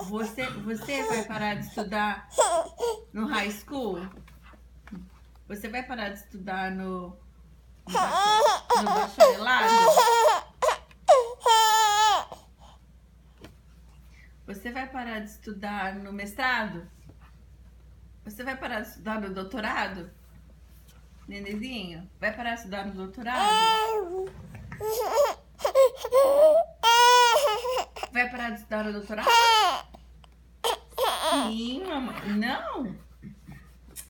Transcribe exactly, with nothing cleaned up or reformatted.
Você, você vai parar de estudar no high school? Você vai parar de estudar no, no, bacha- no bacharelado? Você vai parar de estudar no mestrado? Você vai parar de estudar no doutorado? Nenezinho, vai parar de estudar no doutorado? Vai parar de estudar no doutorado? Sim, mamãe. Não?